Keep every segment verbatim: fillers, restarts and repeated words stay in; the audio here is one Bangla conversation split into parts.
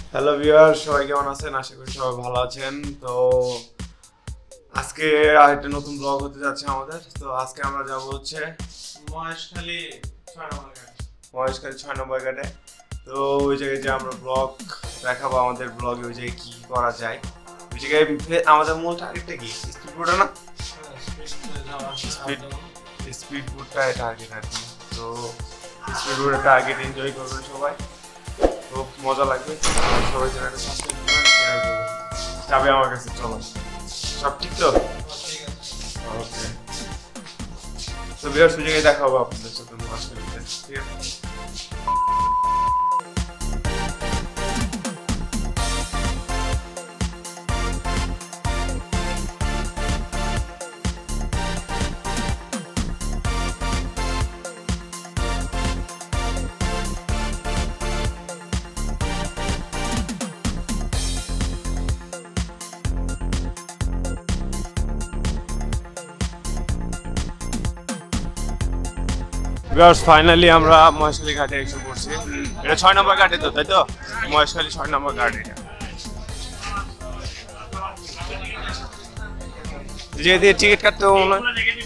হ্যালো ভিউয়ার, সবাই কেমন আছেন? আশা করি সবাই ভালো আছেন। তো আজকে আরেকটা নতুন ব্লগ হতে যাচ্ছে আমাদের। তো আজকে আমরা যাব হচ্ছে মহেশখালী ছয় নম্বর ঘাট মহেশখালী ছয় নম্বর ঘাটে। তো ওই জায়গায় যে আমরা ব্লগ দেখাবো, আমাদের ব্লগে ওই জায়গায় কী করা যায়। ওই জায়গায় আমাদের মূল টার্গেটটা কি? স্পিড বোটে না? স্পিড স্পিড বোটটা টার্গেট আর কি। তো স্পিড বোটের টার্গেট এনজয় করবেন সবাই, খুব মজা লাগবে। সবাই চ্যানেলটা সাবস্ক্রাইব করবেন, শেয়ার করবেন। যাবে আমার কাছে, চলো। সব ঠিক তো? ওকে। তো বিরাট সুযোগে দেখা হবে আপনাদের সাথে মহেশখালীতে, ঠিক আছে? ফাইনালি আমরা মহেশখালী ঘাটে এসে পড়ছি। এটা ছয় নম্বর ঘাটে তো, তাই তো? মহেশখালী ছয় নম্বর ঘাট এটা। যে দিয়ে টিকিট কাটতে হবে মনে হয়।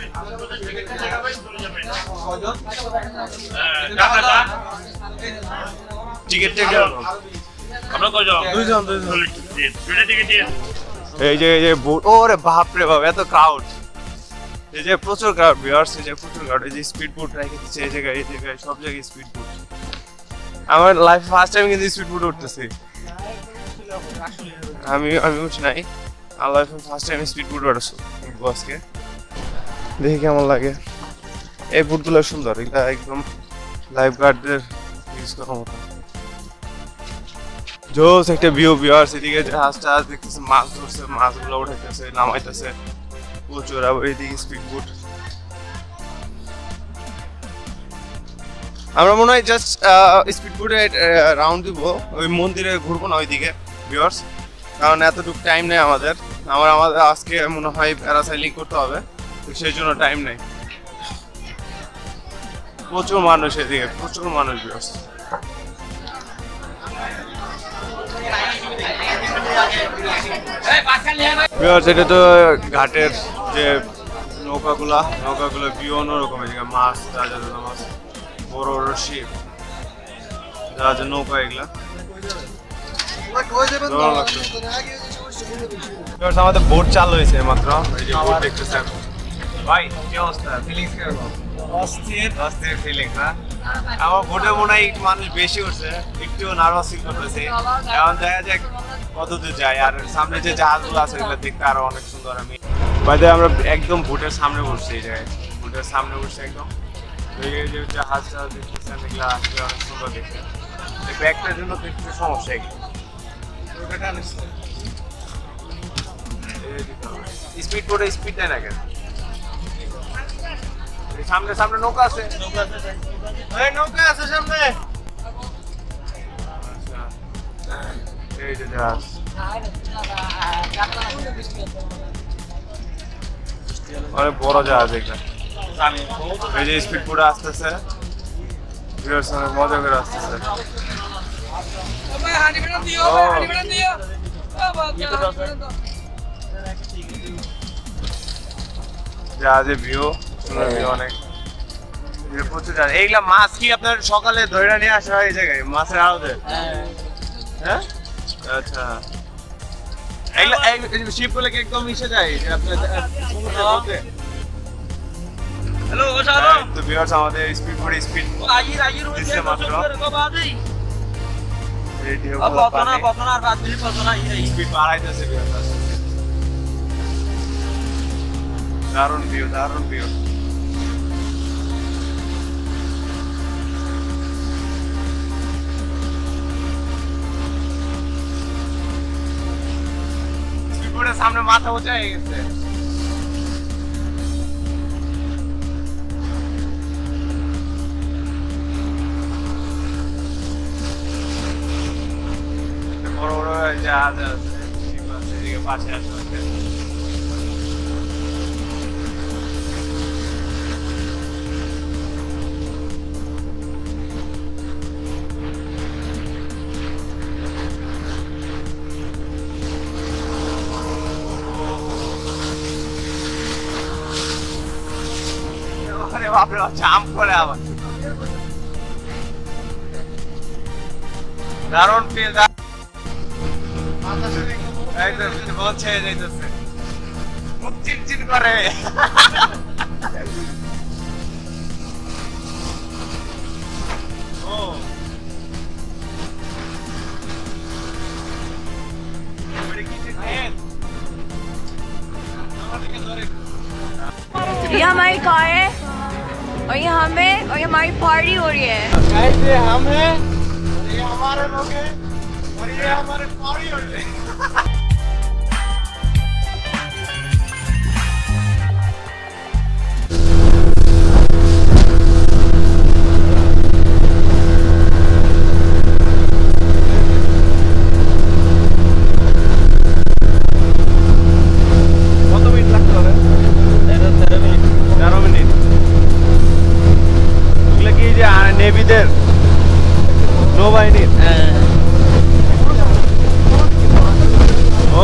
টিকিট থেকে আমরা কয়জন? দুইজন দুইজন দুইটা টিকিট দিয়ে। এই যে এই যে ওরে বাপ রে বাপ, এত ক্রাউড! এই যে প্রচুর ক্রাউড ভিউয়ার্স, এই যে প্রচুর ক্রাউড। এই যে স্পিড বোট রেখে দিচ্ছে এই জায়গায়, এই জায়গায় সব জায়গায় স্পিড বোট। আমার লাইফে ফার্স্ট টাইম কিন্তু স্পিড বোট উঠতেছি। আমি আমি উঠি নাই, আমার লাইফে ফার্স্ট টাইম স্পিড বোট উঠেছি বসকে। দেখি কেমন লাগে। এই বোটগুলো সুন্দর, এগুলা একদম লাইফ গার্ডদের ইউজ করার মতো। জোস একটা ভিউ ভিউয়ার্স। এদিকে জাহাজ টাহাজ দেখতেছে, মাছ ধরছে, মাছগুলো উঠাইতেছে, নামাইতেছে প্রচুর। আবার এইদিকে স্পিড বোট। আমরা মনে হয় জাস্ট স্পিড বোটে রাউন্ড দিব, ওই মন্দিরে ঘুরবো না ওইদিকে ভিউয়ার্স, কারণ এতটুকু টাইম নেই আমাদের। আমার আমাদের আজকে মনে হয় প্যারাসাইলিং করতে হবে, তো সেই জন্য টাইম নেই। প্রচুর মানুষ এদিকে, প্রচুর মানুষ ভিউয়ার্স। ভিউয়ার্স এটা তো ঘাটের যে নৌকাগুলা, নৌকাগুলো ভিউ অন্যরকম। এদিকে মাছ, তাজা তাজা মাছ, বড় বড় শিপ, তাজা নৌকা, এগুলা আমাদের বোট চালু হয়েছে মাত্র। এই যে বোট দেখতেছেন ভাই, কি অবস্থা? ফিলিংস কিরকম? অস্থির অস্থির ফিলিংস না? আমার বোটে মনে হয় একটু মানুষ বেশি উঠছে, একটু নার্ভাস ফিল করতেছে। এখন দেখা যাক কত দূর যায়। আর সামনে যে জাহাজগুলো আছে এগুলো দেখতে আরো অনেক সুন্দর। আমি বাইরে আমরা একদম বোটের সামনে বসছি, এই জায়গায় বোটের সামনে বসছি একদম। এই যে জাহাজটা দেখতেছেন, এগুলো আসলে অনেক সুন্দর দেখতে। ব্যাগটার জন্য তো একটু সমস্যা। স্পিড বোটে স্পিড দেয় না কেন? সামনে সামনে নৌকা আছে, নৌকা আছে সামনে। এই যে জাহাজ, অনেক বড় জাহাজ এটা। এই যে স্পিড বোটে আসতেছে, অনেক মজা করে আসতেছে। জাহাজে ভিউ অনেক প্রচুর। এইগুলা মাছ কি আপনার সকালে ধরে নিয়ে আসা হয় এই জায়গায় মাছের আড়তে? হ্যাঁ, আচ্ছা। এগুলা শিপ গুলো কি একদম মিশে যায় আপনার সমুদ্রের মধ্যে? হ্যালো তো ভিউয়ার্স, আমাদের স্পিড বোট স্পিড দিচ্ছে মাত্র। এই ঢেউগুলো পানি স্পিড বাড়াইতেছে ভিউয়ার্স। দারুণ ভিউ, দারুণ ভিউ। স্পিডবোটের সামনে মাথা উঁচা হয়ে গেছে। বড় বড় জাহাজ আছে, এদিকে পাশে আছে। বাপরে জাম্প করে আবার দারুণ ফিল বলছে যাইতেছে মুখ চিনচিন করে ও ये हमारी कार है और ये हम है और ये हमारी पार्टी हो रही है। ये हम हैं, ये हमारे लोग हैं और ये हमारे पार्टी हो रही है। নেভিদের নৌবাহিনীর ও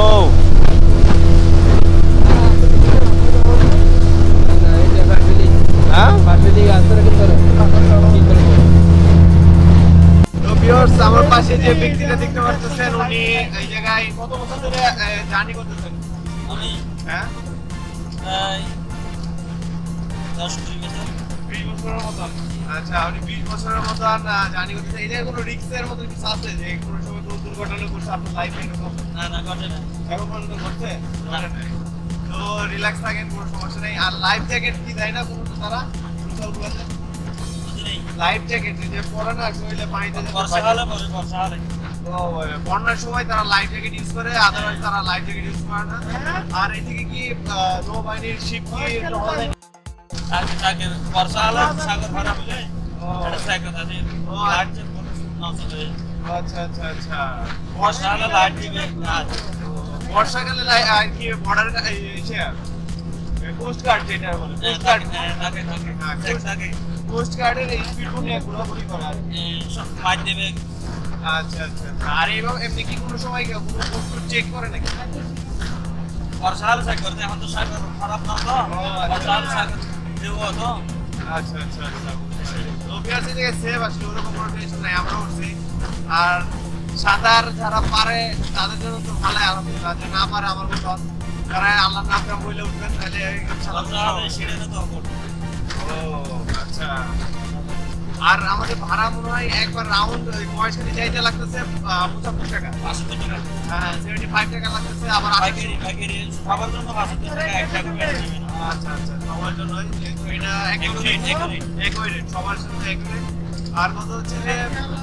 আমার পাশে যে ব্যক্তিটা দেখতে পাচ্ছেন উনি এই জায়গায় কত বছর ধরে জার্নি করতেছেন? আমি হ্যাঁ দশ বছর বিশ বছরের মতন। আচ্ছা আপনি বিশ বছরের মতন জার্নি করতেছেন, এই জায়গায় কোনো রিস্কের মতো কিছু আছে যে কোনো সময় কোনো দুর্ঘটনা করছে আপনার লাইফে এরকম? না না ঘটে না এখন পর্যন্ত ঘটছে? তো রিল্যাক্স থাকেন, কোনো সমস্যা নেই। আর লাইফ জ্যাকেট কি দেয় না কোনো তারা রুলগুলোতে? লাইফ জ্যাকেট যে পরে না শরীরে পানিতে বর্ষা হলে পরে বর্ষা হলে তো বন্যার সময় তারা লাইফ জ্যাকেট ইউজ করে, আদারওয়াইজ তারা লাইফ জ্যাকেট ইউজ করে না। আর এদিকে কি নৌবাহিনীর শিপ কি আগে আগে বর্ষা হলে সাগর ভরা হলে এটা সাইকেল আছে ও লাইট যে না চলে। আচ্ছা আচ্ছা আচ্ছা বর্ষা হলে লাইট দিবে না, বর্ষাকালে আর কি বর্ডার এসে কোস্ট গার্ড যেটা বলে কোস্ট গার্ড থাকে থাকে থাকে কোস্ট গার্ডের স্পিড বোট নিয়ে ঘোরাঘুরি করা সব মাইট দেবে। আচ্ছা আচ্ছা আর এবং এমনি কি কোনো সময় কোনো বস্তু চেক করে নাকি? বর্ষা হলে সাইকেল করতে এখন তো সাইকেল খারাপ না তো বর্ষা হলে সাইকেল দেবো তো। আচ্ছা আচ্ছা আচ্ছা তো বিয়ারসি থেকে সেভ আসলে ওরকম কোনো টেনশন নাই, আমরা উঠছি। আর সাঁতার যারা পারে তাদের জন্য তো ভালো, আলহামদুলিল্লাহ। যে না পারে আমার মতো তারা আল্লাহ নামটা বলে উঠবেন তাহলে ও আচ্ছা। আর আমাদের ভাড়া মনে হয় একবার রাউন্ড মহেশখালী যাইতে লাগতেছে পঁচাত্তর টাকা, হ্যাঁ সেভেন্টি ফাইভ টাকা লাগতেছে। আবার সবার জন্য আচ্ছা আচ্ছা সবার জন্য এটা একই রেট সবার জন্য একই রেট। আর কত হচ্ছে যে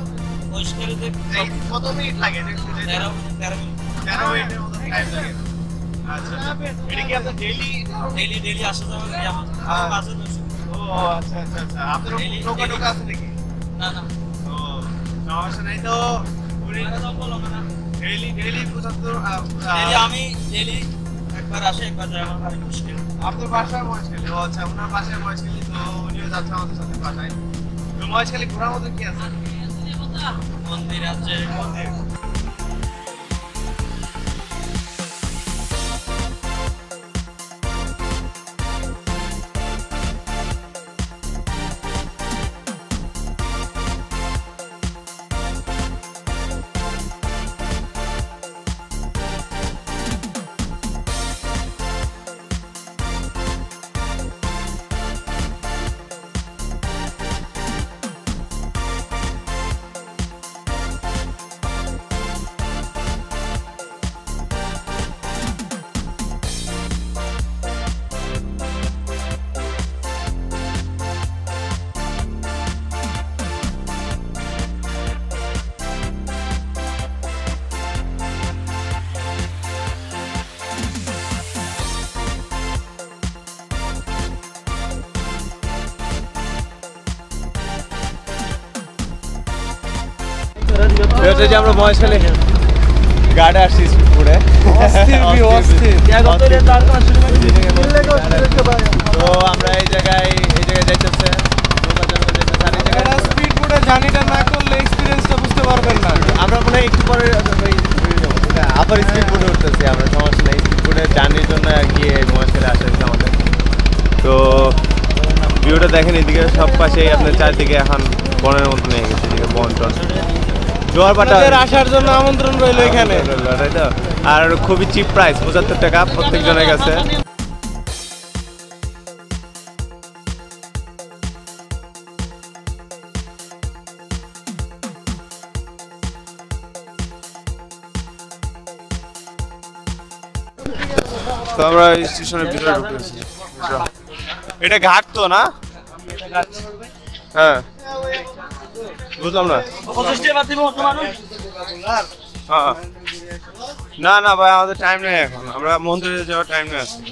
কত মিনিট লাগে? তেরো তেরো মিনিটের মতো টাইম লাগে। আচ্ছা এটা কি আপনার ডেইলি ডেইলি ডেইলি আসা যাওয়া ও আচ্ছা আচ্ছা আচ্ছা আপনার নৌকা টোকা আছে নাকি? না না ও সমস্যা নাই। তো ডেইলি ডেইলি পঁচাত্তর আমি ডেইলি একবার আসে একবার যাই, আমার বাড়ি মুশকিল। আপনার বাসায় মহেশখালী? ও আচ্ছা ওনার বাসায় মহেশখালী, তো উনিও যাচ্ছে আমাদের সাথে বাসায়। তো মহেশখালী ঘোরার মতো কি আছে? মন্দির আছে মন্দির যে আমরা মহেশখালী গাড়ে আসছি স্পিডবোটে, তো আমরা এই জায়গায় এই জায়গায় যাইতেছে স্পিডবোটে জার্নিটা না করলে এক্সপিরিয়েন্সটা বুঝতে পারবেন না। আমরা মনে হয় একটু পরে আবার স্পিডবোটে উঠতেছি আমরা, সমস্যা নেই। স্পিডবোটের জার্নির জন্য গিয়ে মহেশখালী আসা হয়েছে আমাদের। তো ভিউটা দেখেন, এদিকে সব পাশেই আপনার চারদিকে এখন বনের মতো নিয়ে গেছে, এদিকে বন টন জোয়ার বাটা আসার জন্য আমন্ত্রণ রইল এখানে, তাই তো। আর খুবই চিপ প্রাইস, পঁচাত্তর টাকা প্রত্যেকজনের কাছে। তো আমরা স্টেশনের ভিতরে ঢুকেছি। এটা ঘাট তো না? হ্যাঁ বুঝলাম না। হ্যাঁ। না না ভাই, আমাদের টাইম নেই এখন, আমরা মন্দিরে যাওয়ার টাইম নেই আছে।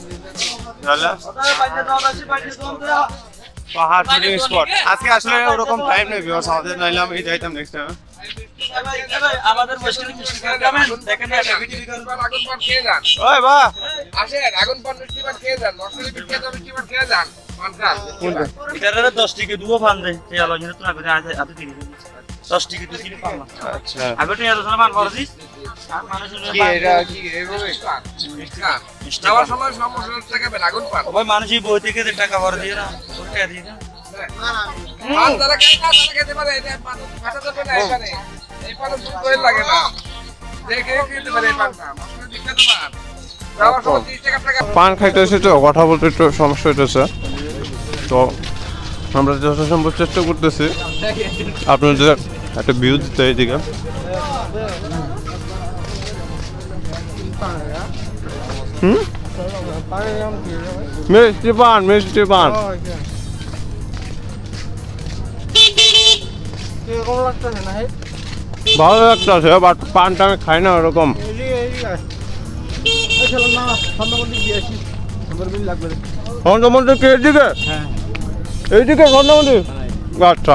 পাহাড় শুটিং স্পট আজকে আসলে ওরকম টাইম নেই, বিকজ আমাদের নাইলে আমি যাইতাম নেক্সট টাইম। আমাদের মুশকিল কি শিখাবেন? দেখেন না ভিডিও করে আগুন পান খেয়ে যান। ওই বাহ আসেন আগুন পান মিষ্টি পান খেয়ে যান, মশলা পিঠা তো মিষ্টি পান খেয়ে যান। পানটা এটারে দশ টাকা দুও পান দেয়, এই আলোচনা তো আগে আজ এত দিন দশ টাকা দুই কিলো পান। আচ্ছা আগে তো এত মান করছিস আর মানুষের কি এটা কি এইভাবে যাওয়ার সময় সমস্যা টাকা বেলা আগুন পান। ওই মানুষই বই থেকে টাকা ভরে দিয়ে না, টাকা দিয়ে না। পান তারা খায় না, তারা খেতে পারে, এটা পান কাটা যাবে না এখানে। এই পান দুধ করে লাগে না, দেখে খেতে পারে এই পানটা, মশলা দিতে তো পান। যাওয়ার সময় ত্রিশ টাকা টাকা পান খাইতে এসে তো কথা বলতে একটু সমস্যা হইতেছে, তো আমরা যথাসম্ভব চেষ্টা করতেছি আপনাদের একটা ভিউ দিতে এইদিকে। হুম মিষ্টি পান মিষ্টি পান ভালো লাগতেছে, বাট পানটা আমি খাই না ওরকম। স্বর্ণমন্দির কি এইদিকে? এইদিকে স্বর্ণমন্দির? আচ্ছা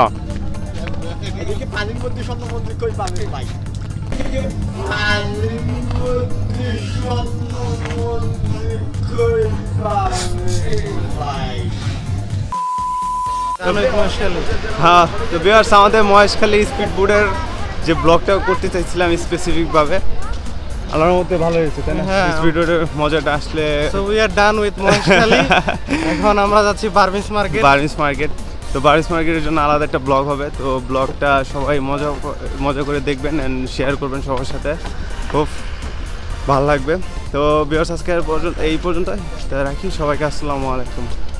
হ্যাঁ, তো ভিউয়ার্স আমাদের মহেশখালী স্পিড বোটের যে ব্লগটা করতে চাইছিলাম স্পেসিফিকভাবে, আল্লাহর মধ্যে ভালো হয়েছে তাই না? স্পিড বোটের মজাটা আসলে so we are done with Maheshkhali. এখন আমরা যাচ্ছি বার্মিস মার্কেট। বার্মিস মার্কেট তো বার্মিস মার্কেটের জন্য আলাদা একটা ব্লগ হবে, তো ব্লগটা সবাই মজা মজা করে দেখবেন অ্যান্ড শেয়ার করবেন সবার সাথে, খুব ভালো লাগবে। তো ভিউয়ার্স আজকে এই পর্যন্ত রাখি, সবাইকে আসসালামু আলাইকুম।